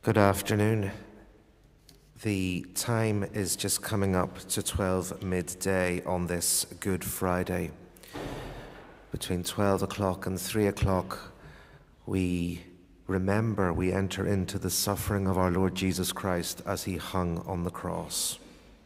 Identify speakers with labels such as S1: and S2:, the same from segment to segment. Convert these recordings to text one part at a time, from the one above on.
S1: Good afternoon. The time is just coming up to 12 midday on this Good Friday. Between 12 o'clock and 3 o'clock, we enter into the suffering of our Lord Jesus Christ as he hung on the cross.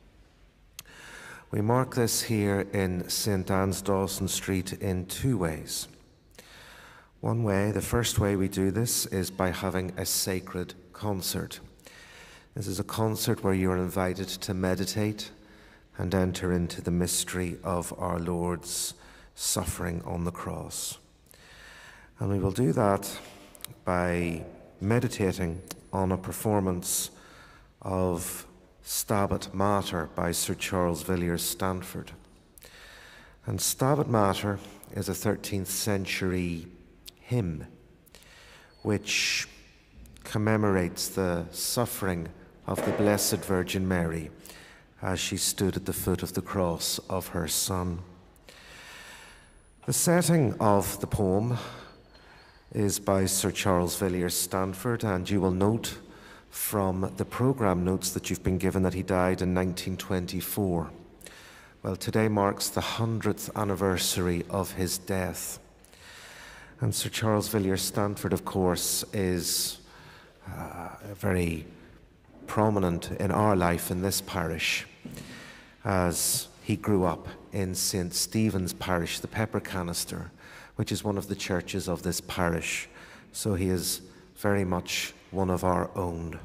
S1: We mark this here in St. Anne's, Dawson Street, in two ways. One way, the first way we do this is by having a sacred concert. This is a concert where you are invited to meditate and enter into the mystery of our Lord's suffering on the cross. And we will do that by meditating on a performance of Stabat Mater by Sir Charles Villiers Stanford. And Stabat Mater is a 13th century hymn which commemorates the suffering of the Blessed Virgin Mary as she stood at the foot of the cross of her Son. The setting of the poem is by Sir Charles Villiers Stanford, and you will note from the programme notes that you've been given that he died in 1924. Well, today marks the 100th anniversary of his death. And Sir Charles Villiers Stanford, of course, is very prominent in our life in this parish, as he grew up in St. Stephen's parish, the Pepper Canister, which is one of the churches of this parish. So he is very much one of our own.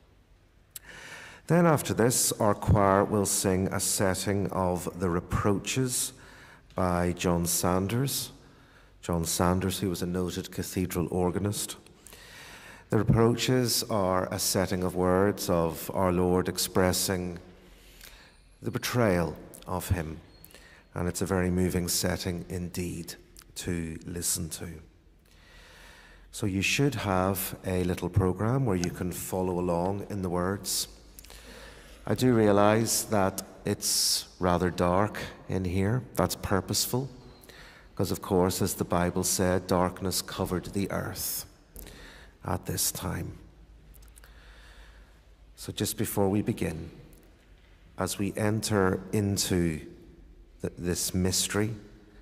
S1: Then after this, our choir will sing a setting of The Reproaches by John Sanders. John Sanders, who was a noted cathedral organist. The Reproaches are a setting of words of our Lord expressing the betrayal of him, and it's a very moving setting indeed to listen to. So you should have a little program where you can follow along in the words. I do realize that it's rather dark in here. That's purposeful. Because, of course, as the Bible said, darkness covered the earth at this time. So just before we begin, as we enter into this mystery,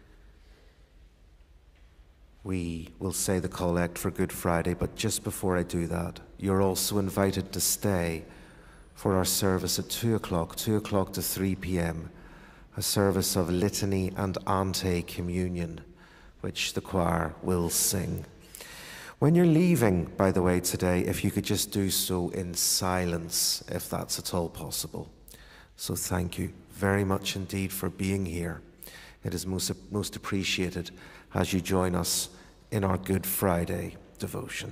S1: we will say the collect for Good Friday, but just before I do that, you're also invited to stay for our service at 2 o'clock to 3 p.m., a service of Litany and Ante communion, which the choir will sing. When you're leaving, by the way, today, if you could just do so in silence, if that's at all possible. So thank you very much indeed for being here. It is most appreciated as you join us in our Good Friday devotion.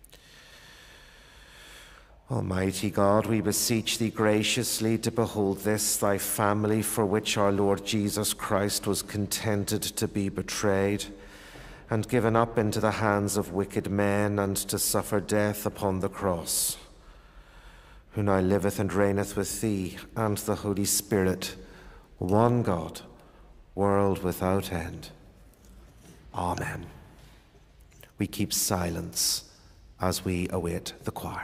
S1: Almighty God, we beseech thee graciously to behold this thy family for which our Lord Jesus Christ was contented to be betrayed and given up into the hands of wicked men and to suffer death upon the cross, who now liveth and reigneth with thee and the Holy Spirit, one God, world without end. Amen. We keep silence as we await the choir.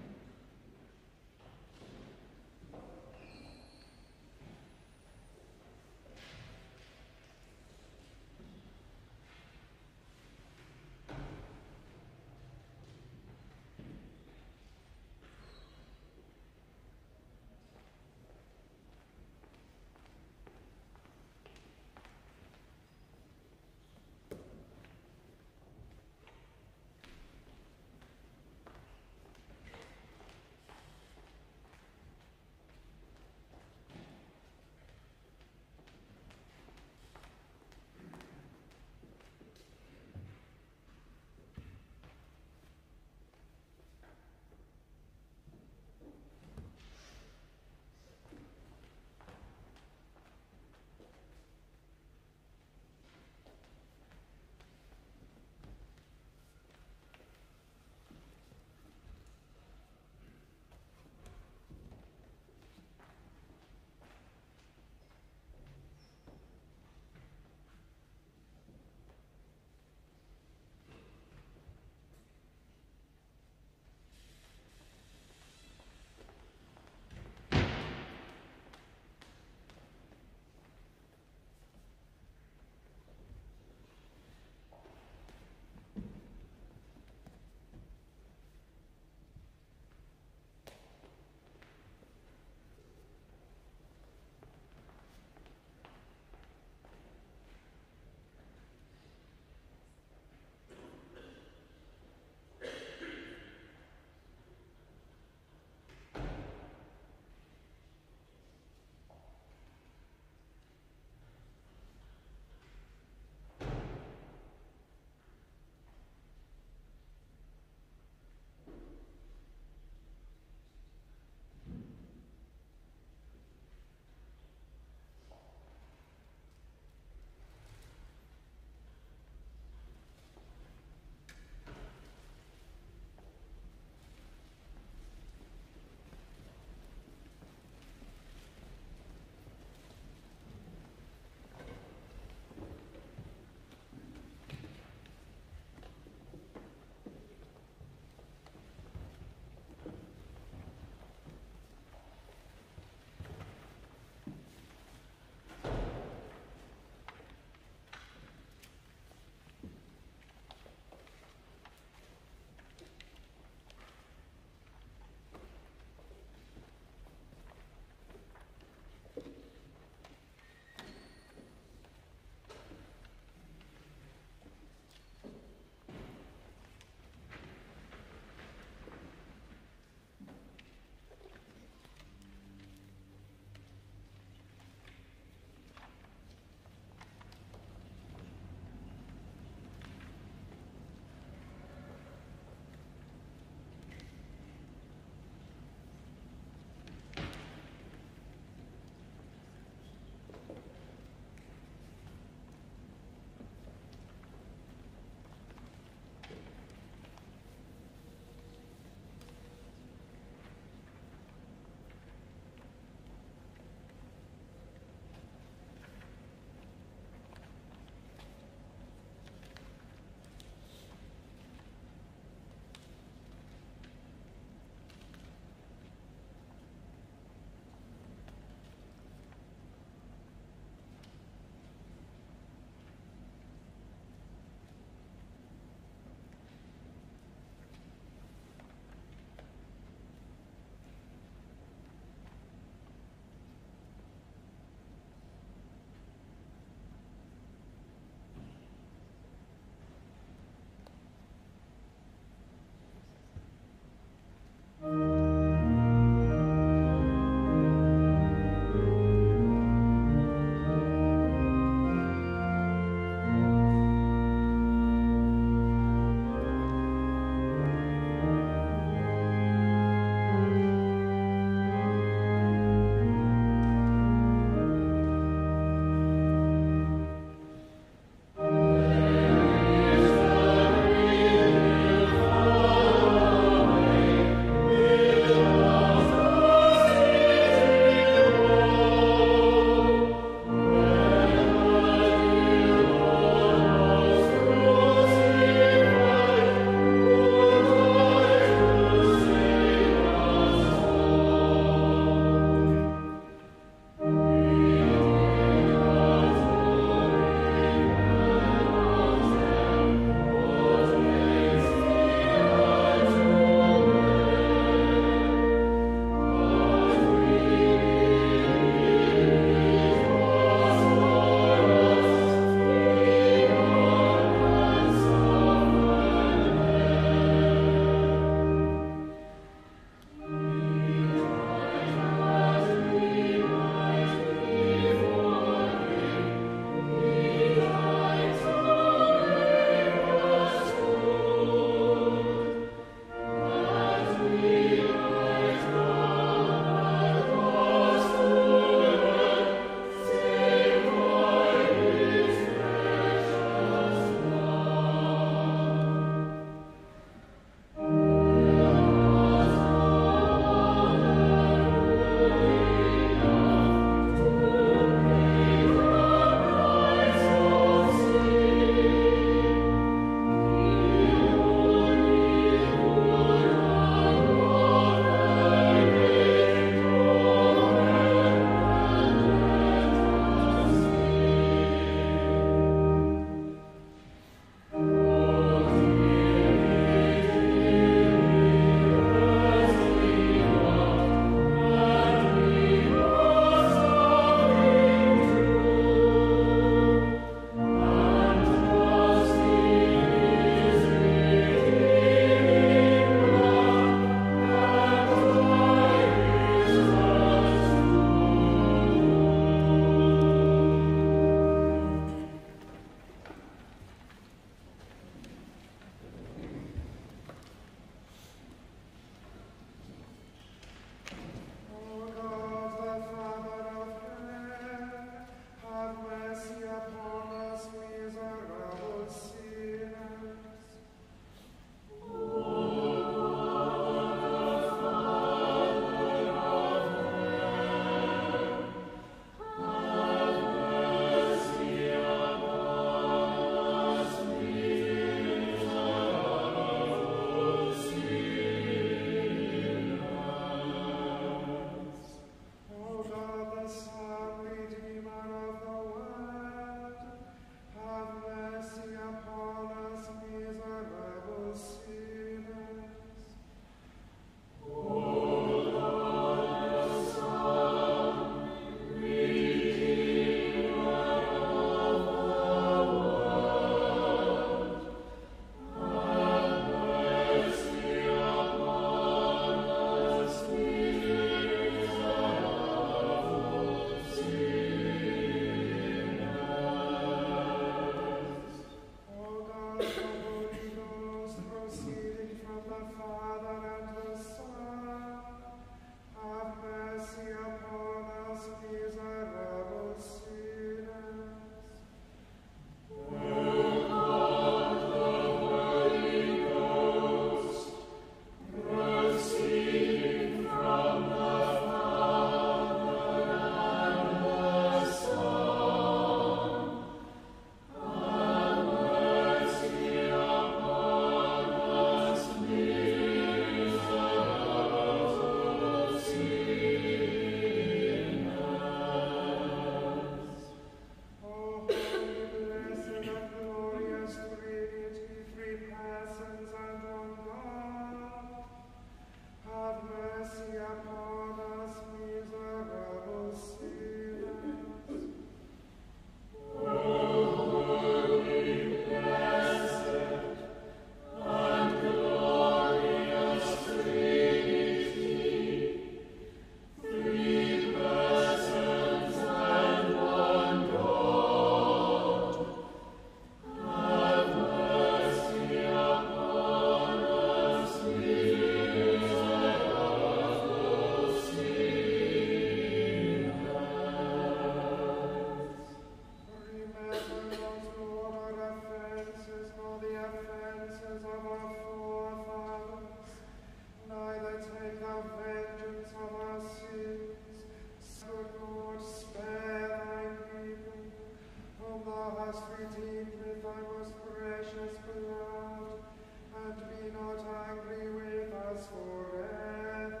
S2: hast redeemed with thy most precious blood, and be not angry with us forever.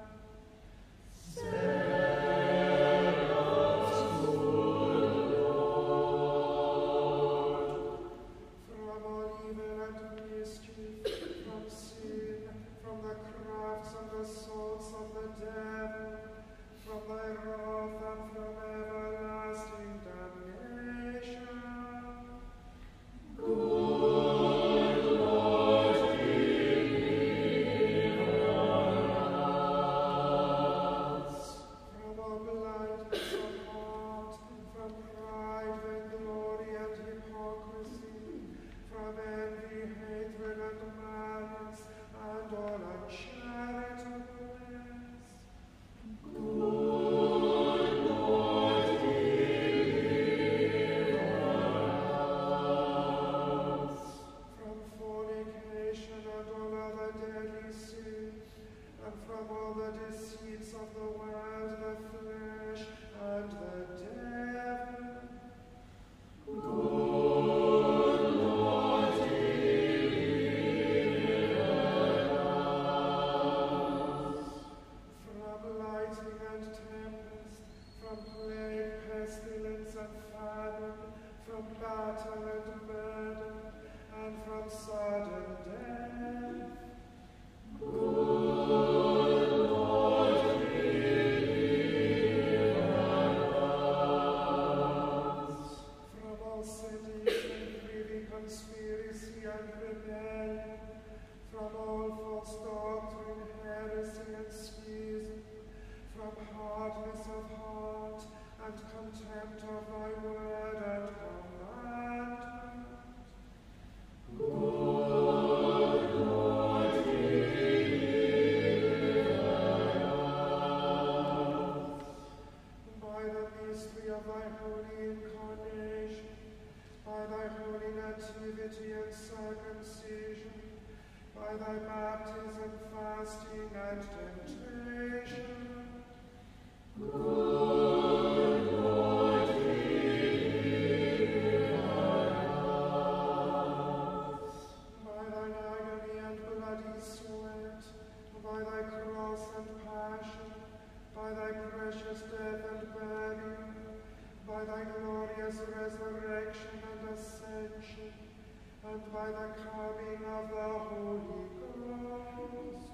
S2: From all evil and mischief, from sin, from the crafts and assaults of the devil, from thy wrath and from everlasting damnation. From all blindness of heart, from pride, vainglory, and hypocrisy, from envy, hatred, and malice, and all uncharitableness. From fornication and all other deadly sins, and from all the deceits of the world, the flesh, and the devil. From lightning and tempest, from plague, pestilence, and famine, from battle and murder, and from sudden death. From all sedition, greedy conspiracy, and rebellion, from all false doctrine, heresy, and schism, from hardness of heart, and contempt of thy word and commandment. By the mystery of thy holy incarnation, by thy holy nativity and circumcision, by thy baptism, fasting, and temptation. By thine agony and bloody sweat, by thy cross and passion, by thy precious death and burial, by thy glorious resurrection and ascension, and by the coming of the Holy Ghost.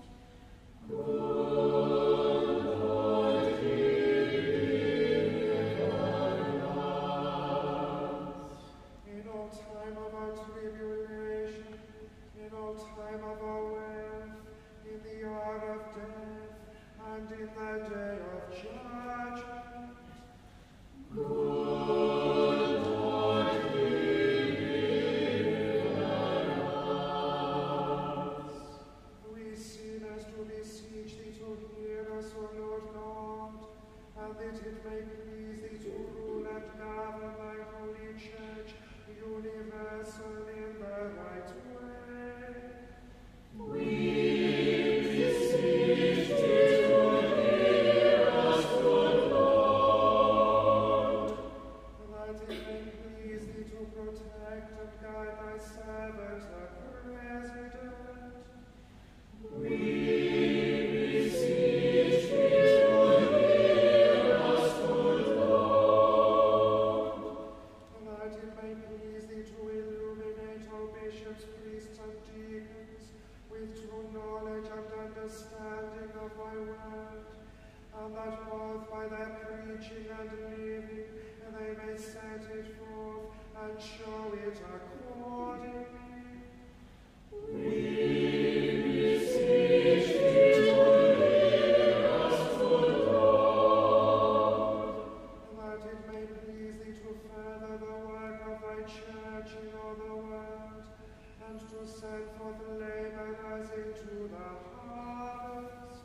S2: In all time of our tribulation, in all time of our wealth, in the hour of death, and in the day of judgment. We sinners do beseech thee to hear us, O Lord God, and that it may please thee to rule and govern thy holy church universal in the right way. That it may please thee to protect and guide thy servant, the President. That it may please thee to illuminate all bishops, priests, and deacons with true knowledge and understanding of thy word, and that both by their preaching and living they may set it forth and show it accordingly. That it may please thee to further the work of thy church in all the world, and to send forth laborers into the harvest.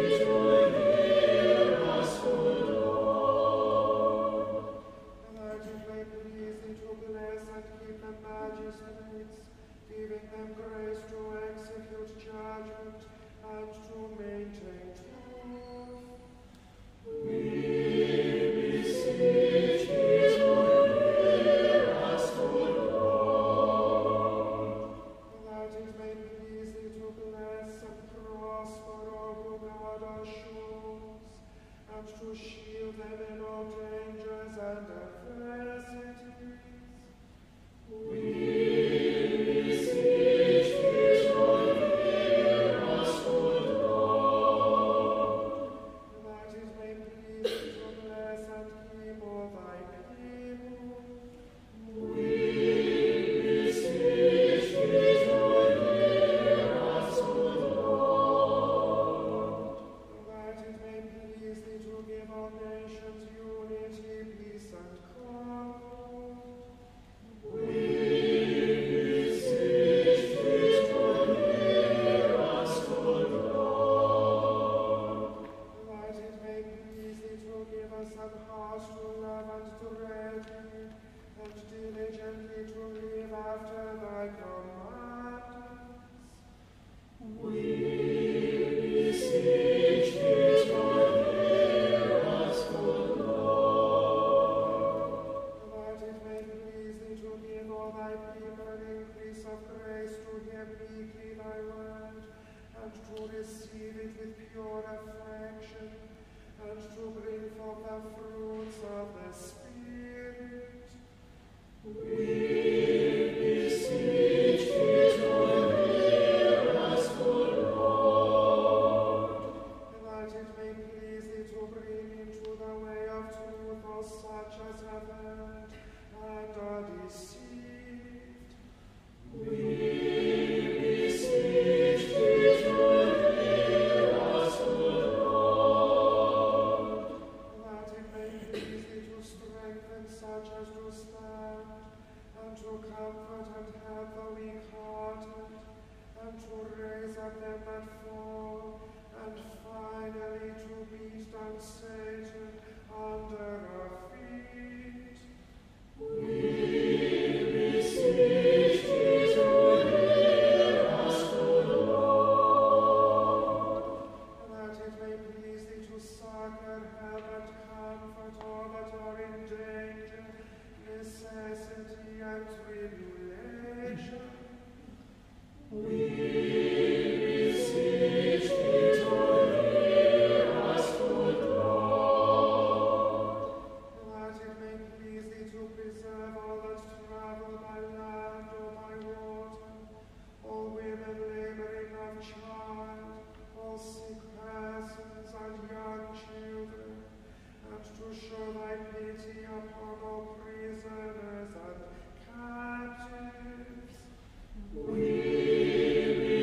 S3: We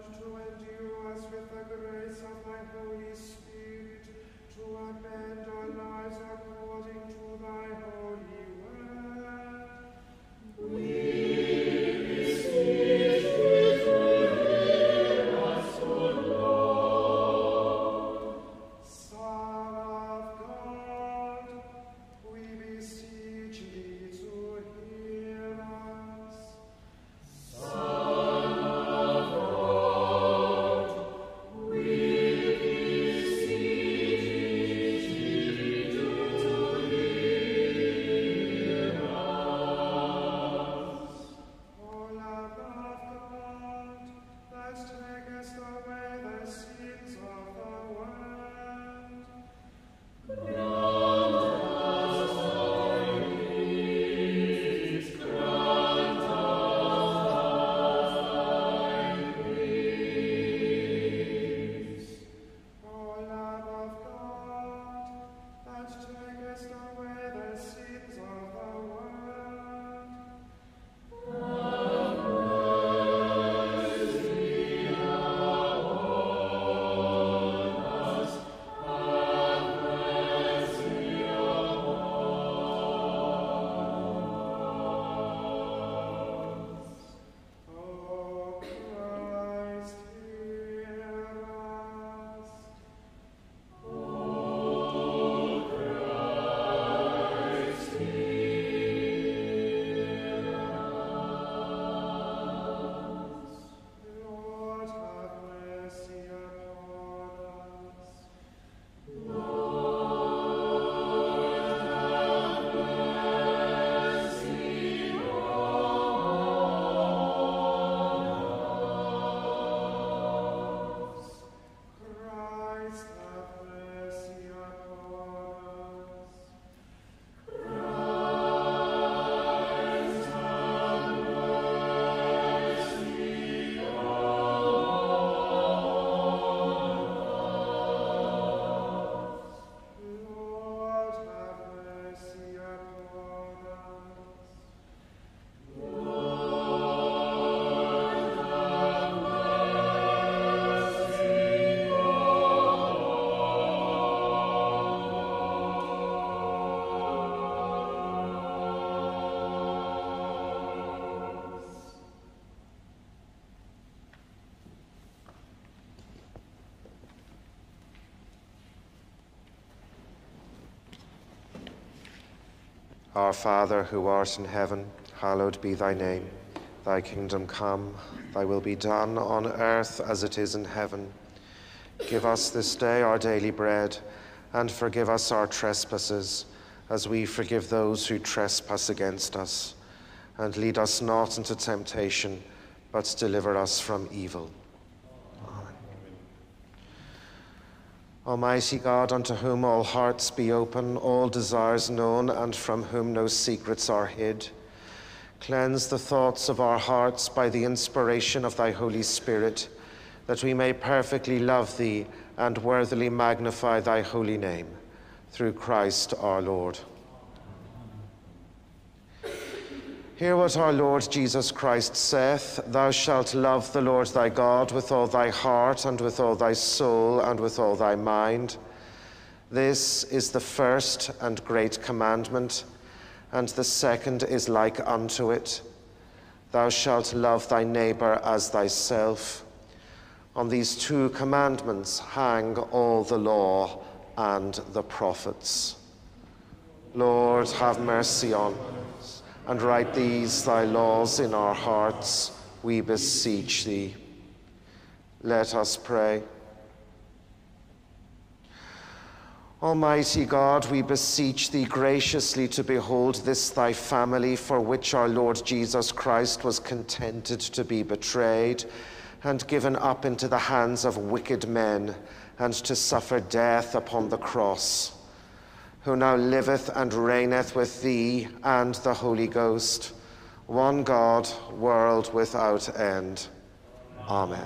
S2: and to endue us with the grace of thy Holy Spirit, to amend our lives according to thy holy word. Son of God, we beseech thee to hear us. O Lamb of God, that takest away the sins of the world, O Lamb of God, that takest away the sins of the world, O Christ, hear us. Lord, have mercy upon us. Christ, have mercy upon us. Lord, have mercy upon us.
S1: Our Father, who art in heaven, hallowed be thy name. Thy kingdom come, thy will be done on earth as it is in heaven. Give us this day our daily bread, and forgive us our trespasses, as we forgive those who trespass against us. And lead us not into temptation, but deliver us from evil. Almighty God, unto whom all hearts be open, all desires known, and from whom no secrets are hid, cleanse the thoughts of our hearts by the inspiration of thy Holy Spirit, that we may perfectly love thee and worthily magnify thy holy name, through Christ our Lord. Hear what our Lord Jesus Christ saith, Thou shalt love the Lord thy God with all thy heart, and with all thy soul, and with all thy mind. This is the first and great commandment, and the second is like unto it. Thou shalt love thy neighbor as thyself. On these two commandments hang all the law and the prophets. Lord, have mercy on us, and write these thy laws in our hearts, we beseech thee. Let us pray. Almighty God, we beseech thee graciously to behold this thy family, for which our Lord Jesus Christ was contented to be betrayed and given up into the hands of wicked men, and to suffer death upon the cross, who now liveth and reigneth with thee and the Holy Ghost, one God, world without end. Amen.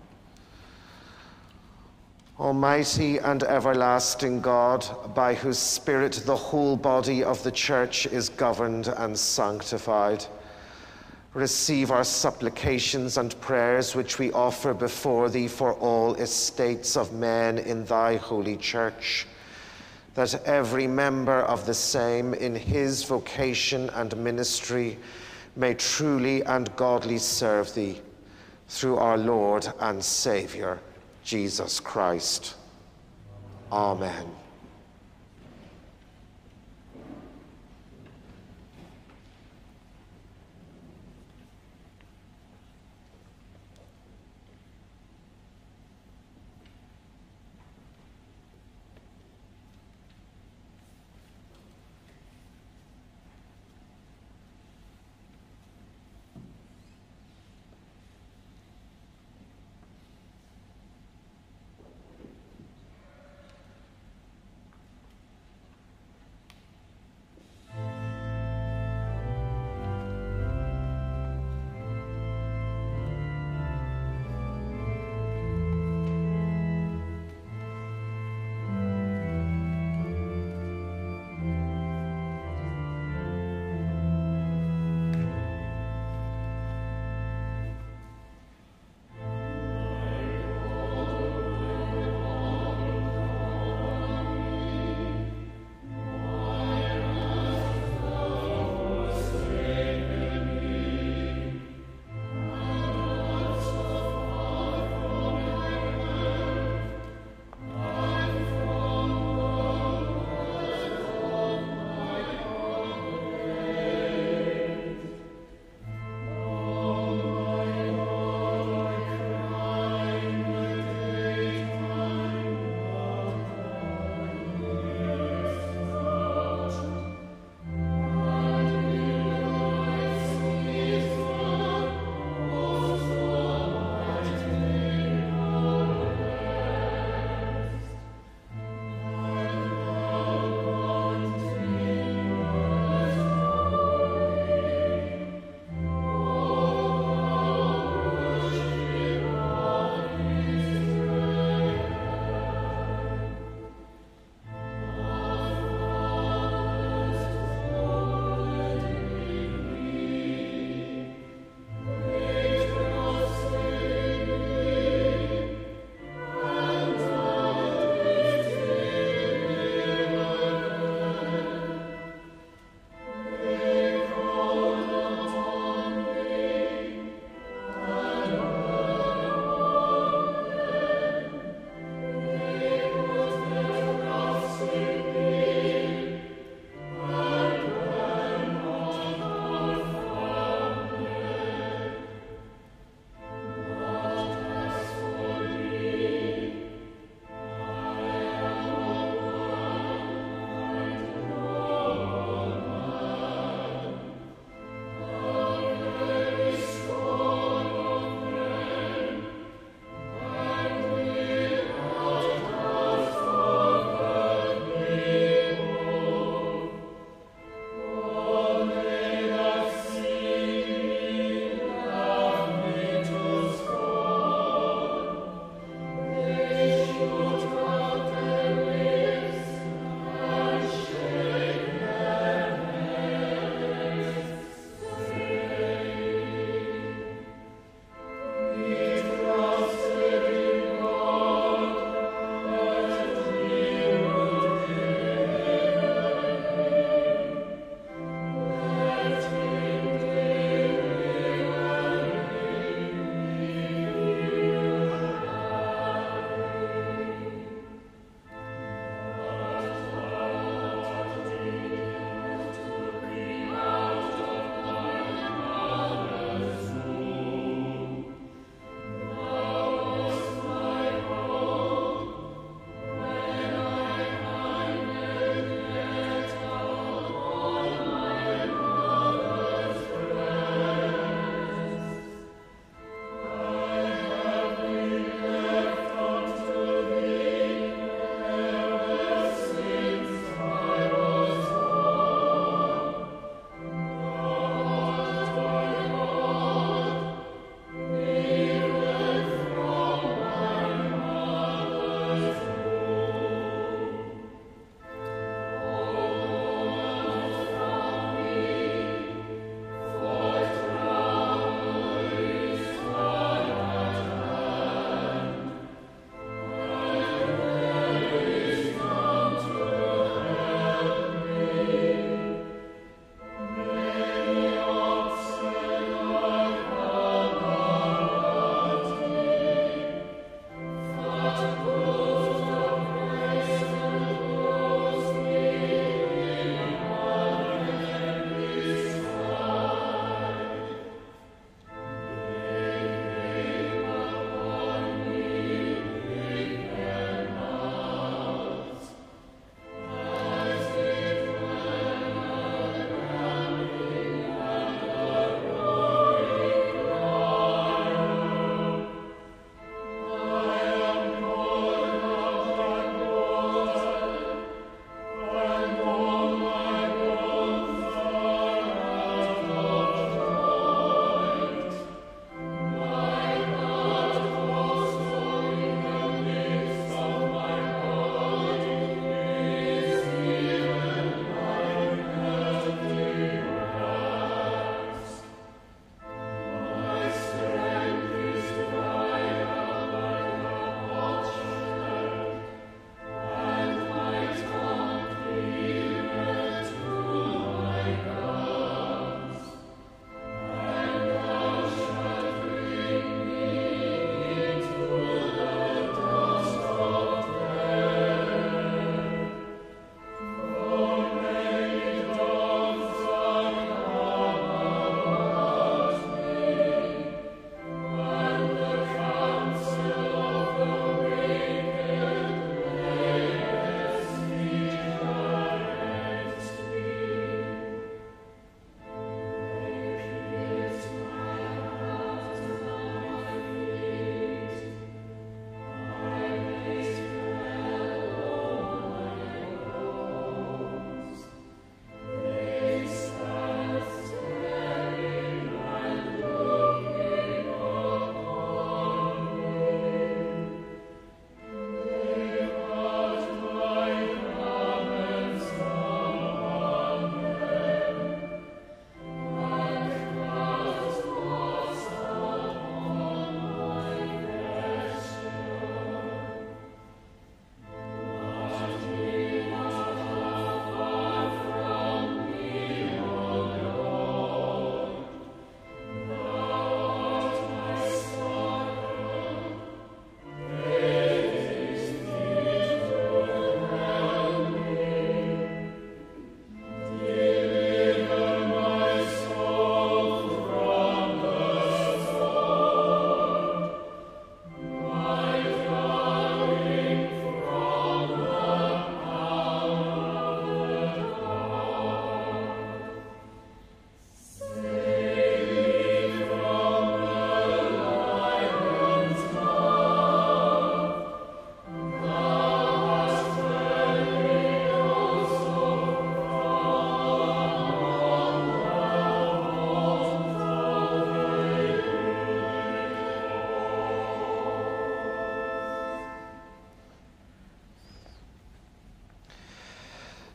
S1: Almighty and everlasting God, by whose Spirit the whole body of the Church is governed and sanctified, Receive our supplications and prayers which we offer before thee for all estates of men in thy holy church, that every member of the same in his vocation and ministry may truly and godly serve thee, through our Lord and Saviour, Jesus Christ. Amen.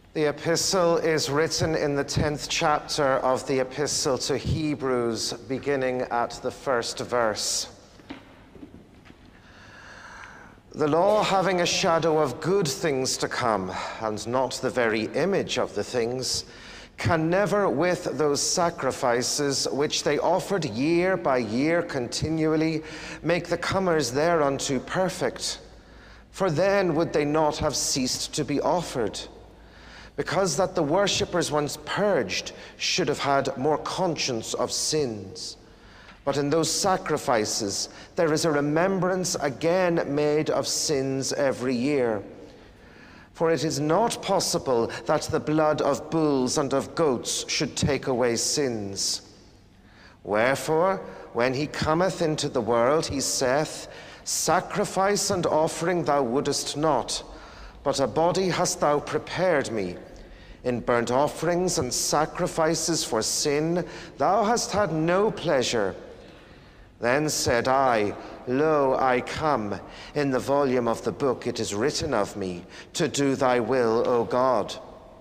S1: The epistle is written in the 10th chapter of the epistle to Hebrews, beginning at the first verse. The law, having a shadow of good things to come, and not the very image of the things, can never with those sacrifices which they offered year by year continually make the comers thereunto perfect. For then would they not have ceased to be offered, because that the worshippers once purged should have had more conscience of sins. But in those sacrifices there is a remembrance again made of sins every year. For it is not possible that the blood of bulls and of goats should take away sins. Wherefore, when he cometh into the world, he saith, Sacrifice and offering thou wouldest not, but a body hast thou prepared me. In burnt offerings and sacrifices for sin thou hast had no pleasure. Then said I, Lo, I come. In the volume of the book it is written of me, to do thy will, O God.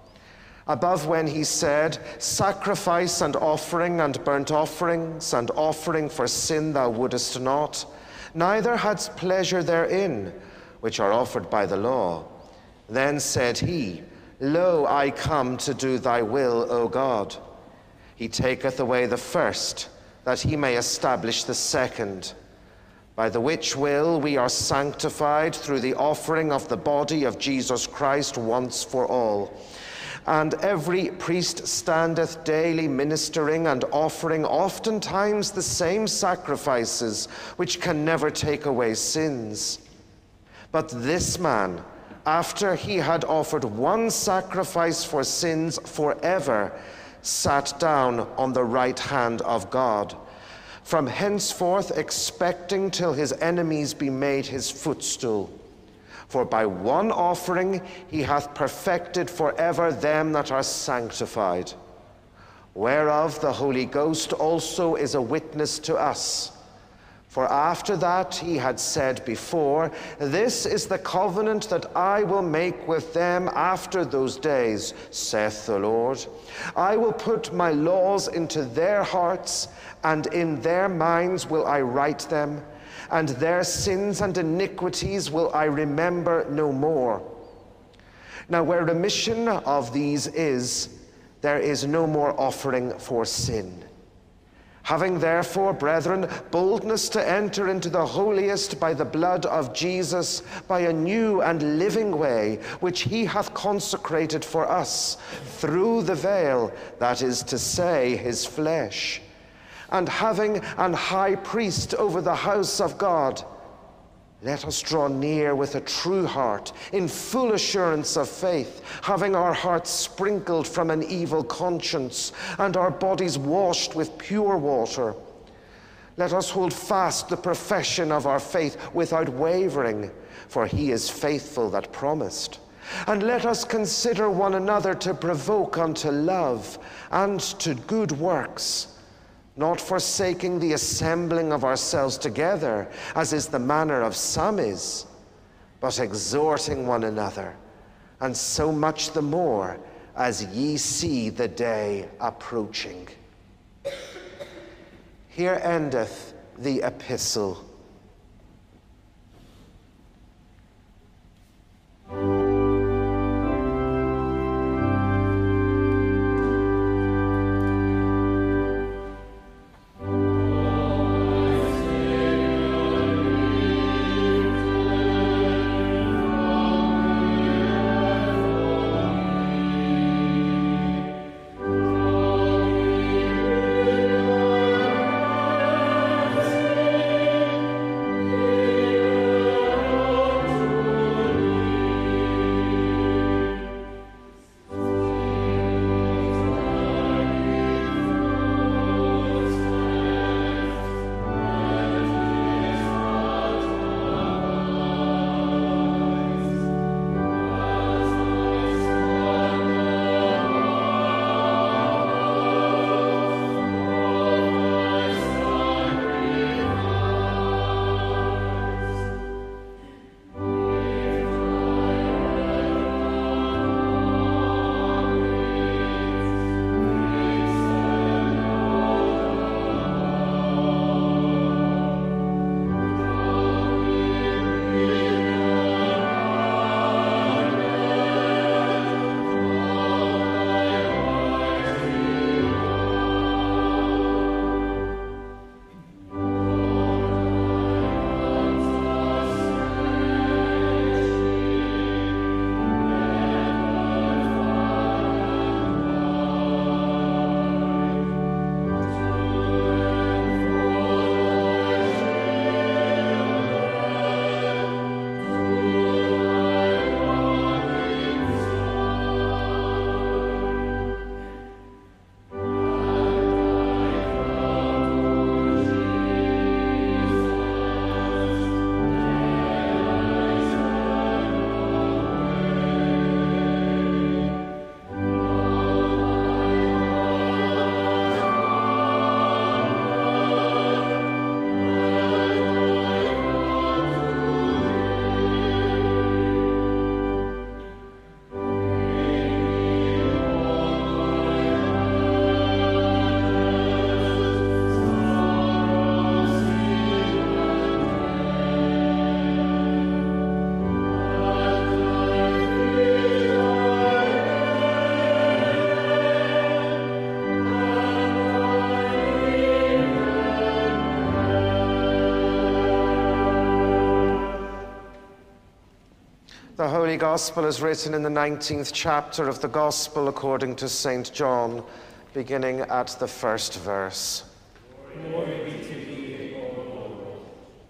S1: Above when he said, Sacrifice and offering and burnt offerings and offering for sin thou wouldest not, neither hadst pleasure therein, which are offered by the law. Then said he, Lo, I come to do thy will, O God. He taketh away the first, that he may establish the second, by the which will we are sanctified through the offering of the body of Jesus Christ once for all. And every priest standeth daily ministering and offering oftentimes the same sacrifices, which can never take away sins. But this man, after he had offered one sacrifice for sins forever, sat down on the right hand of God, from henceforth expecting till his enemies be made his footstool. For by one offering he hath perfected forever them that are sanctified, whereof the Holy Ghost also is a witness to us. For after that he had said before, This is the covenant that I will make with them after those days, saith the Lord. I will put my laws into their hearts, and in their minds will I write them, and their sins and iniquities will I remember no more. Now where remission of these is, there is no more offering for sin. Having therefore, brethren, boldness to enter into the holiest by the blood of Jesus, by a new and living way, which he hath consecrated for us, through the veil, that is to say, his flesh. And having an high priest over the house of God, let us draw near with a true heart, in full assurance of faith, having our hearts sprinkled from an evil conscience, and our bodies washed with pure water. Let us hold fast the profession of our faith without wavering, for he is faithful that promised. And let us consider one another to provoke unto love and to good works, not forsaking the assembling of ourselves together, as is the manner of some is, but exhorting one another, and so much the more as ye see the day approaching. Here endeth the epistle. The Holy Gospel is written in the 19th chapter of the Gospel according to St. John, beginning at the first verse.
S3: Glory be to thee, O Lord.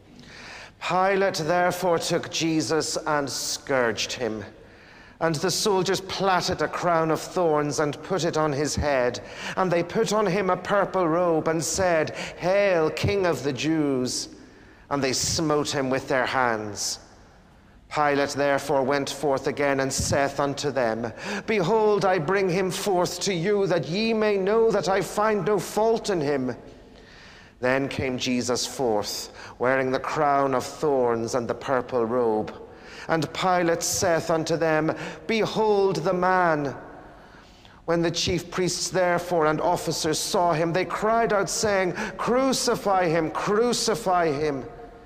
S1: Pilate therefore took Jesus and scourged him. And the soldiers plaited a crown of thorns and put it on his head. And they put on him a purple robe and said, "Hail, King of the Jews!" And they smote him with their hands. Pilate therefore went forth again and saith unto them, "Behold, I bring him forth to you, that ye may know that I find no fault in him." Then came Jesus forth, wearing the crown of thorns and the purple robe. And Pilate saith unto them, "Behold the man." When the chief priests therefore and officers saw him, they cried out, saying, "Crucify him, crucify him."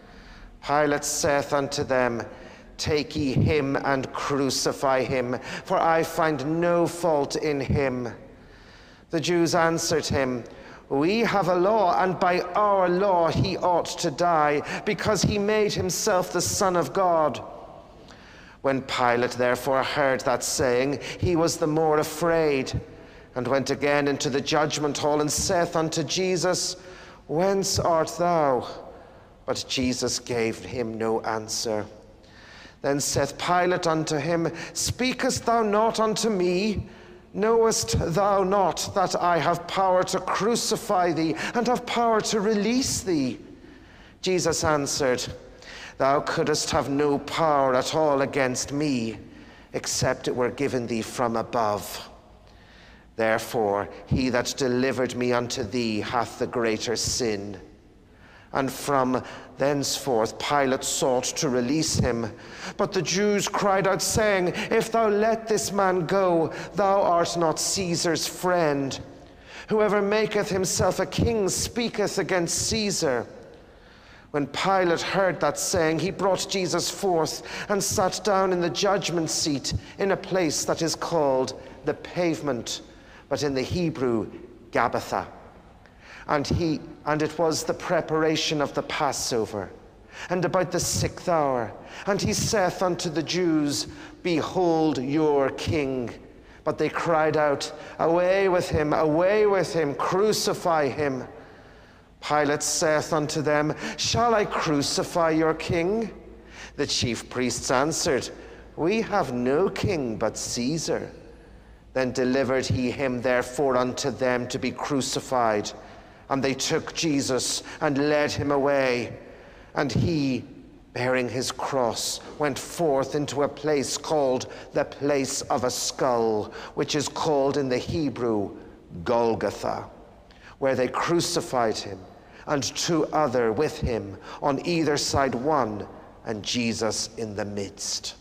S1: Pilate saith unto them, "Take ye him and crucify him, for I find no fault in him." The Jews answered him, "We have a law, and by our law he ought to die, because he made himself the Son of God." When Pilate therefore heard that saying, he was the more afraid, and went again into the judgment hall, and saith unto Jesus, "Whence art thou?" But Jesus gave him no answer. Then saith Pilate unto him, "Speakest thou not unto me? Knowest thou not that I have power to crucify thee, and have power to release thee?" Jesus answered, "Thou couldst have no power at all against me, except it were given thee from above. Therefore he that delivered me unto thee hath the greater sin." And from thenceforth Pilate sought to release him. But the Jews cried out, saying, "If thou let this man go, thou art not Caesar's friend. Whoever maketh himself a king speaketh against Caesar." When Pilate heard that saying, he brought Jesus forth and sat down in the judgment seat in a place that is called the Pavement, but in the Hebrew, Gabbatha. And it was the preparation of the Passover, and about the 6th hour. And he saith unto the Jews, "Behold your king." But they cried out, away with him, crucify him." Pilate saith unto them, "Shall I crucify your king?" The chief priests answered, "We have no king but Caesar." Then delivered he him therefore unto them to be crucified. And they took Jesus and led him away. And he, bearing his cross, went forth into a place called the Place of a Skull, which is called in the Hebrew Golgotha, where they crucified him, and 2 other with him, on either side one, and Jesus in the midst.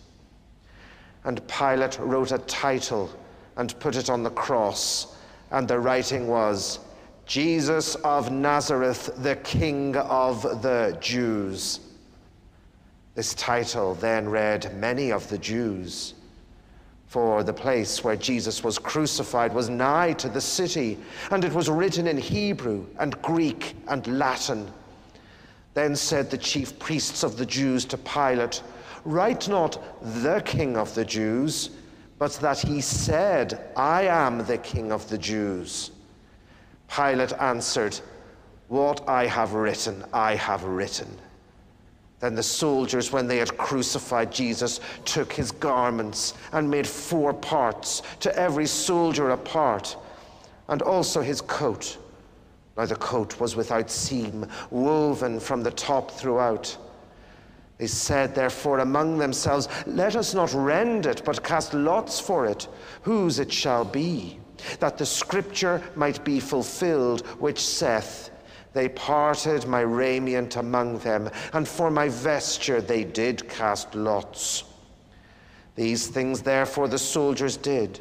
S1: And Pilate wrote a title and put it on the cross, and the writing was, "Jesus of Nazareth, the King of the Jews." This title then read many of the Jews, for the place where Jesus was crucified was nigh to the city, and it was written in Hebrew and Greek and Latin. Then said the chief priests of the Jews to Pilate, "Write not the King of the Jews, but that he said, 'I am the King of the Jews.'" Pilate answered, "What I have written, I have written." Then the soldiers, when they had crucified Jesus, took his garments and made 4 parts, to every soldier a part, and also his coat. Now the coat was without seam, woven from the top throughout. They said therefore among themselves, "Let us not rend it, but cast lots for it, whose it shall be, that the scripture might be fulfilled, which saith, 'They parted my raiment among them, and for my vesture they did cast lots.' These things therefore the soldiers did.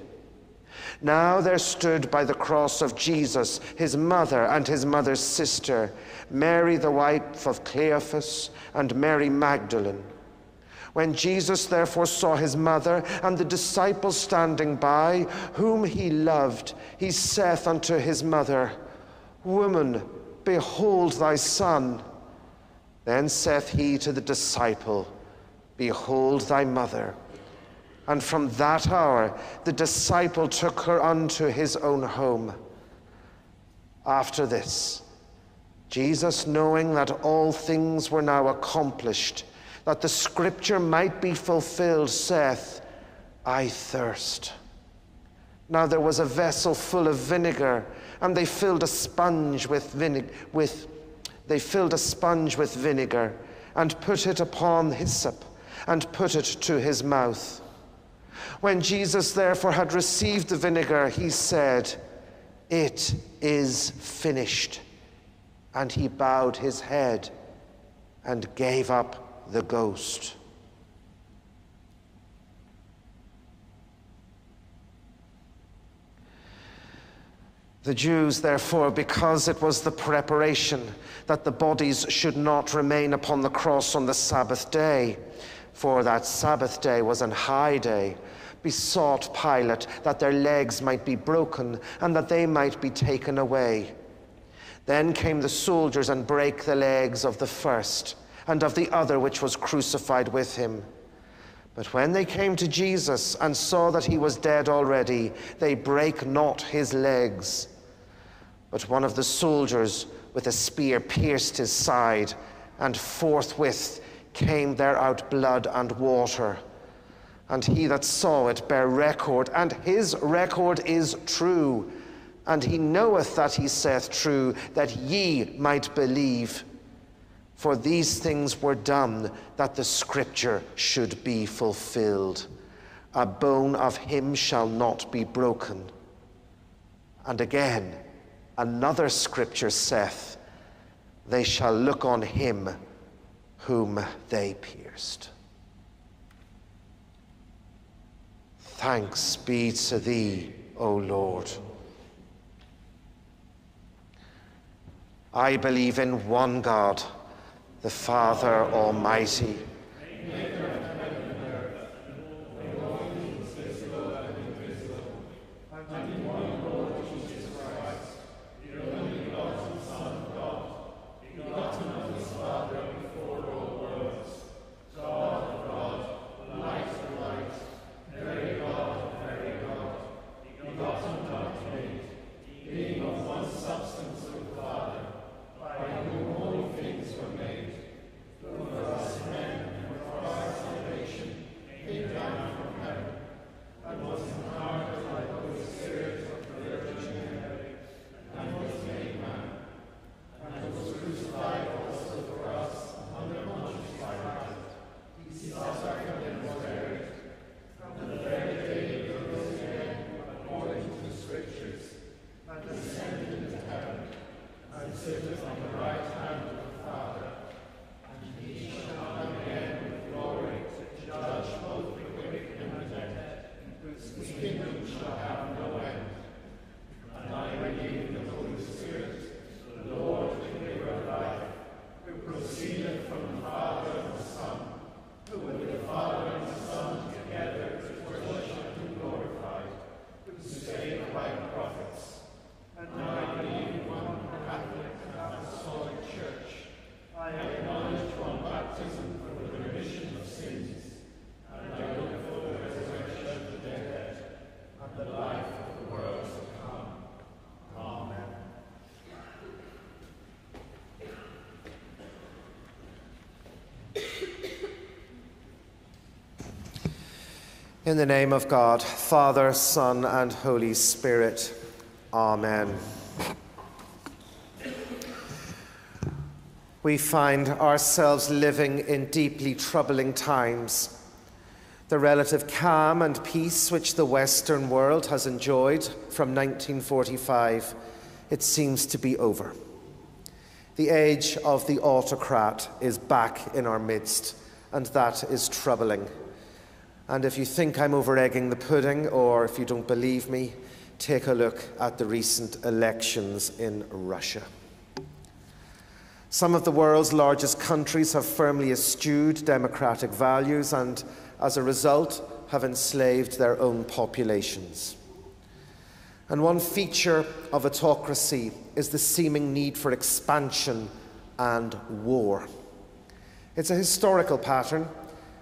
S1: Now there stood by the cross of Jesus his mother and his mother's sister, Mary the wife of Cleophas, and Mary Magdalene. When Jesus therefore saw his mother and the disciples standing by, whom he loved, he saith unto his mother, 'Woman, behold thy son.' Then saith he to the disciple, 'Behold thy mother.' And from that hour, the disciple took her unto his own home. After this, Jesus, knowing that all things were now accomplished, that the scripture might be fulfilled, saith, I thirst. Now there was a vessel full of vinegar, and they filled a sponge with vinegar, and put it upon hyssop, and put it to his mouth. When Jesus therefore had received the vinegar, he said, It is finished. And he bowed his head and gave up the ghost. The Jews, therefore, because it was the preparation that the bodies should not remain upon the cross on the Sabbath day, for that Sabbath day was an high day, besought Pilate that their legs might be broken and that they might be taken away. Then came the soldiers and brake the legs of the first and of the other which was crucified with him. But when they came to Jesus and saw that he was dead already, they brake not his legs. But one of the soldiers with a spear pierced his side, and forthwith came there out blood and water. And he that saw it bare record, and his record is true. And he knoweth that he saith true, that ye might believe. For these things were done, that the scripture should be fulfilled. A bone of him shall not be broken. And again, another scripture saith, they shall look on him whom they pierced. Thanks be to thee, O Lord. I believe in one God, the Father Almighty, maker of heaven and earth, and all things visible and invisible, and in one Lord Jesus Christ, the only begotten Son of God, begotten of his Father before all worlds, God of God, light of light, very God of very God, begotten not made, being of one substance with the Father, by whom all things were made, who for us men and for our salvation came down from heaven, and was incarnate by the Holy Spirit of the Virgin Mary, and was made man, and was crucified also for us under Pontius Pilate. He suffered and was buried, and the third day he rose again according to the Scriptures, and ascended into heaven, and sitteth on the right hand of the Father, and he shall come again with glory to judge both the quick and the dead, whose kingdom shall have no end. And I believe in the Holy Spirit, the Lord, the giver of life, who proceedeth from the Father and the Son, who with the Father and the Son together is worshipped and glorified, who spake by the prophets. And I believe in one Catholic and Apostolic Church. I acknowledge one baptism for the remission of sins, and I look for the resurrection of the dead and the life of the world to come. Amen. In the name of God, Father, Son, and Holy Spirit. Amen. We find ourselves living in deeply troubling times. The relative calm and peace which the Western world has enjoyed from 1945, it seems to be over. The age of the autocrat is back in our midst, and that is troubling. And if you think I'm over-egging the pudding, or if you don't believe me, take a look at the recent elections in Russia. Some of the world's largest countries have firmly eschewed democratic values and, as a result, have enslaved their own populations. And one feature of autocracy is the seeming need for expansion and war. It's a historical pattern,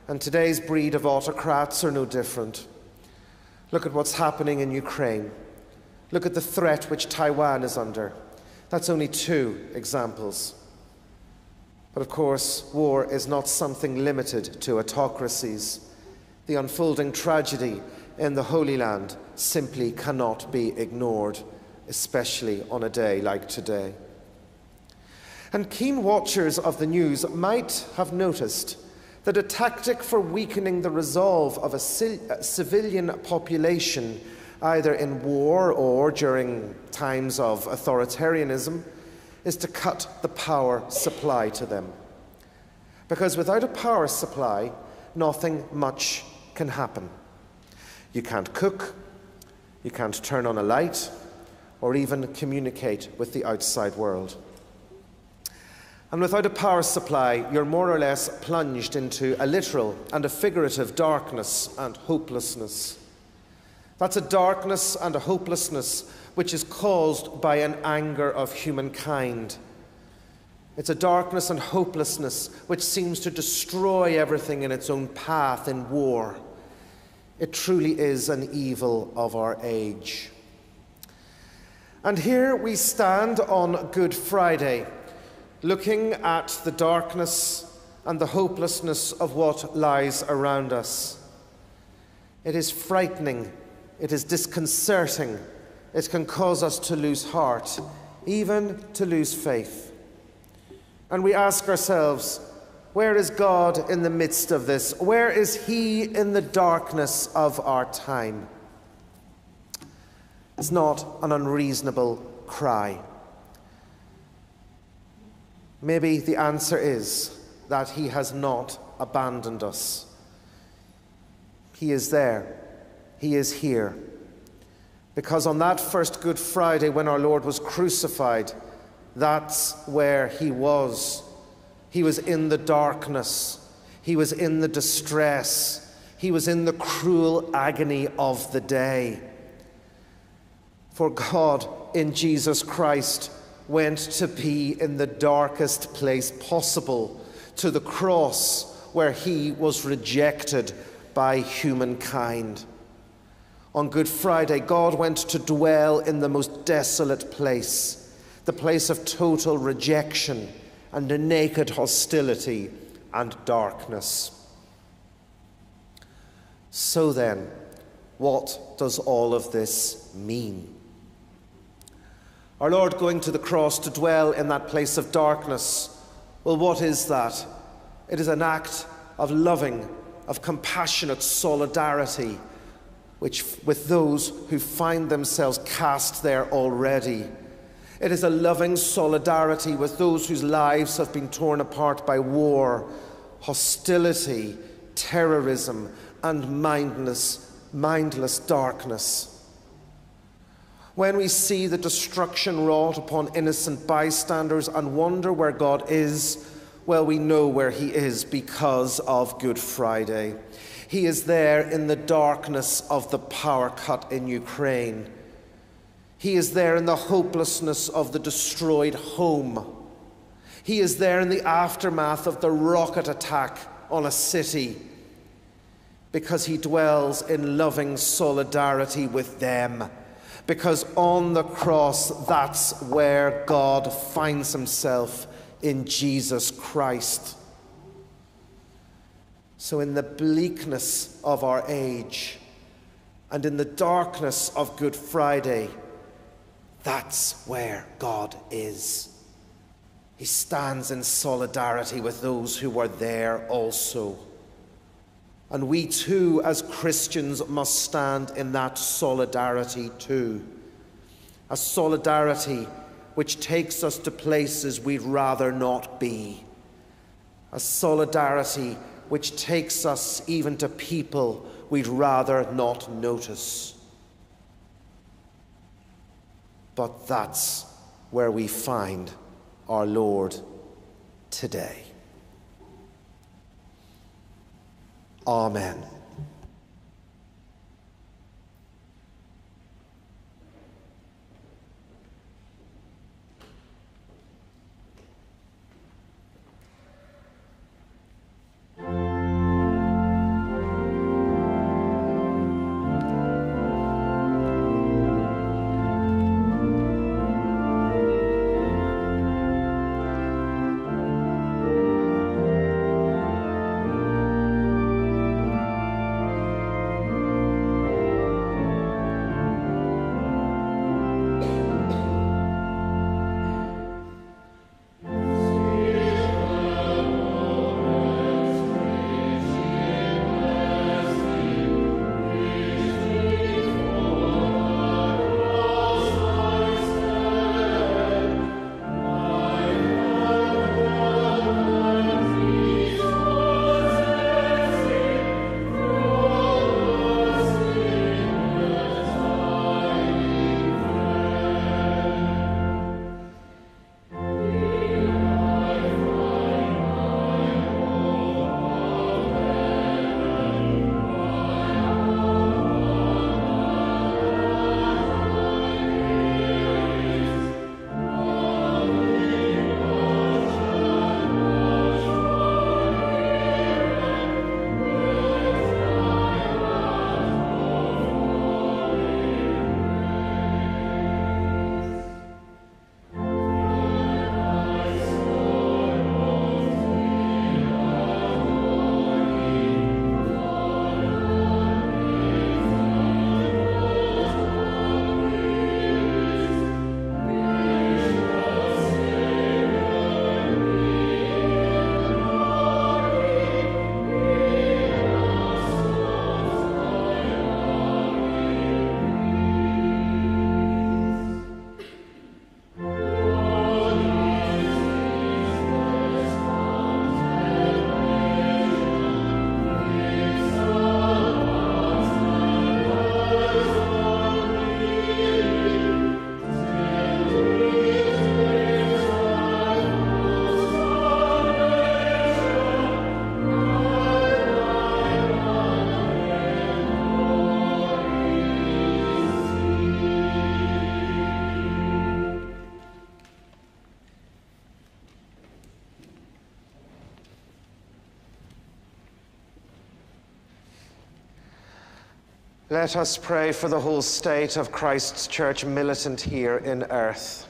S1: And today's breed of autocrats are no different. Look at what's happening in Ukraine. Look at the threat which Taiwan is under. That's only 2 examples. But of course, war is not something limited to autocracies. The unfolding tragedy in the Holy Land simply cannot be ignored, especially on a day like today. And keen watchers of the news might have noticed that a tactic for weakening the resolve of a civilian population, either in war or during times of authoritarianism, is to cut the power supply to them. Because without a power supply, nothing much can happen. You can't cook, you can't turn on a light, or even communicate with the outside world. And without a power supply, you're more or less plunged into a literal and a figurative darkness and hopelessness. That's a darkness and a hopelessness which is caused by an anger of humankind. It's a darkness and hopelessness which seems to destroy everything in its own path in war. It truly is an evil of our age. And here we stand on Good Friday, looking at the darkness and the hopelessness of what lies around us. It is frightening, it is disconcerting, it can cause us to lose heart, even to lose faith. And we ask ourselves, where is God in the midst of this? Where is He in the darkness of our time? It's not an unreasonable cry. Maybe the answer is that He has not abandoned us. He is there. He is here. Because on that first Good Friday, when our Lord was crucified, that's where He was. He was in the darkness. He was in the distress. He was in the cruel agony of the day. For God, in Jesus Christ, went to be in the darkest place possible, to the cross where He was rejected by humankind. On Good Friday, God went to dwell in the most desolate place, the place of total rejection and a naked hostility and darkness. So then, what does all of this mean? Our Lord going to the cross to dwell in that place of darkness, well, what is that? It is an act of loving, of compassionate solidarity with those who find themselves cast there already. It is a loving solidarity with those whose lives have been torn apart by war, hostility, terrorism, and mindless darkness. When we see the destruction wrought upon innocent bystanders and wonder where God is, well, we know where He is because of Good Friday. He is there in the darkness of the power cut in Ukraine. He is there in the hopelessness of the destroyed home. He is there in the aftermath of the rocket attack on a city, because He dwells in loving solidarity with them. Because on the cross, that's where God finds Himself in Jesus Christ. So in the bleakness of our age and in the darkness of Good Friday, that's where God is. He stands in solidarity with those who were there also. And we too, as Christians, must stand in that solidarity too. A solidarity which takes us to places we'd rather not be. A solidarity which takes us even to people we'd rather not notice. But that's where we find our Lord today. Amen. Let us pray for the whole state of Christ's Church militant here in earth.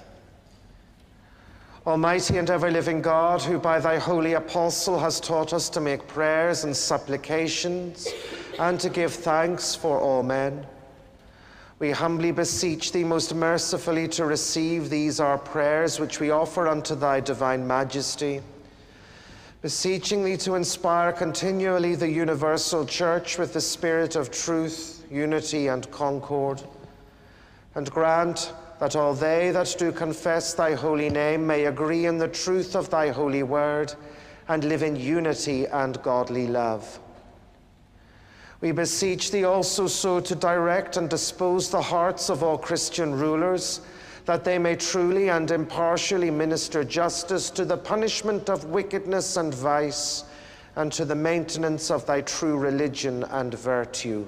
S1: Almighty and ever-living God, who by thy holy apostle has taught us to make prayers and supplications and to give thanks for all men, we humbly beseech thee most mercifully to receive these our prayers which we offer unto thy divine majesty, beseeching thee to inspire continually the universal church with the spirit of truth, unity, and concord, and grant that all they that do confess thy holy name may agree in the truth of thy holy word and live in unity and godly love. We beseech thee also so to direct and dispose the hearts of all Christian rulers, that they may truly and impartially minister justice to the punishment of wickedness and vice, and to the maintenance of thy true religion and virtue.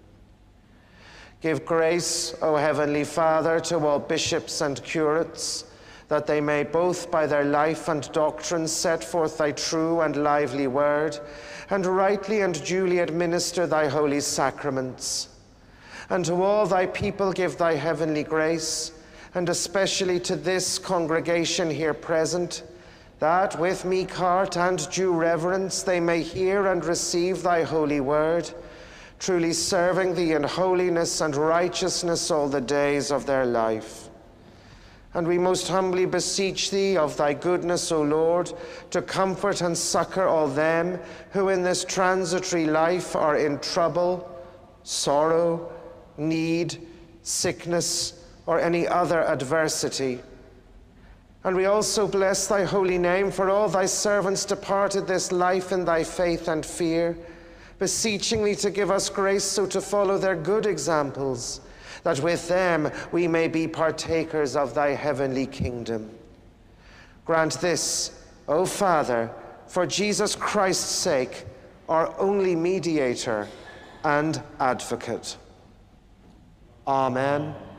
S1: Give grace, O Heavenly Father, to all bishops and curates, that they may both by their life and doctrine set forth thy true and lively word, and rightly and duly administer thy holy sacraments. And to all thy people give thy heavenly grace, and especially to this congregation here present, that with meek heart and due reverence they may hear and receive thy holy word, truly serving thee in holiness and righteousness all the days of their life. And we most humbly beseech thee of thy goodness, O Lord, to comfort and succor all them who in this transitory life are in trouble, sorrow, need, sickness, or any other adversity. And we also bless thy holy name for all thy servants departed this life in thy faith and fear, beseeching thee to give us grace so to follow their good examples, that with them we may be partakers of thy heavenly kingdom. Grant this, O Father, for Jesus Christ's sake, our only mediator and advocate. Amen.